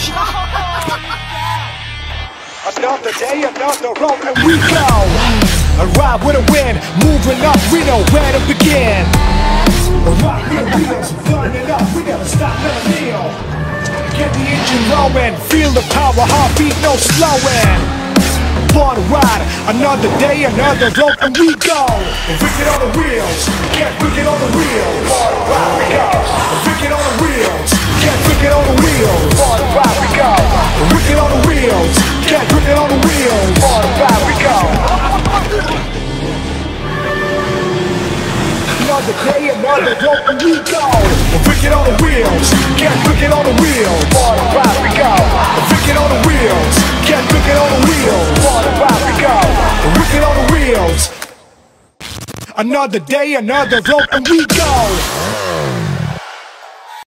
Another day, another road, and we go. A ride with a wind, moving up, we know where to begin. A rock with wheels, burning up, we never stop, never kneel. Get the engine rolling, feel the power, heartbeat, no slowing. Born to ride, another day, another road, and we go. Wicked on the wheels, get wicked on the wheels. Born to ride, we go. Wicked on the wheels, get wicked on the wheels. Born to ride, we go. Wicked on the wheels, get wicked on the wheels. Born to ride, we go. Another day, another road, and we go. Wicked on the wheels, get wicked on the wheels. Born to ride, we go. Wicked on the wheels, get wicked on the wheels. Born to ride, we go. Wicked on the wheels. Another day, another road, and we go.